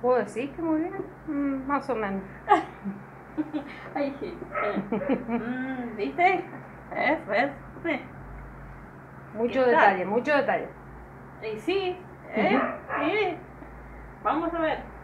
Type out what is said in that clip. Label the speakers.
Speaker 1: ¿Puedo decir que muy bien? Más o menos.
Speaker 2: Ay, sí. ¿Viste? ¿Ves? Sí.
Speaker 1: Mucho
Speaker 2: ¿Qué tal?
Speaker 1: detalle, mucho detalle.
Speaker 2: Y sí, ¿eh? Sí. Vamos a ver.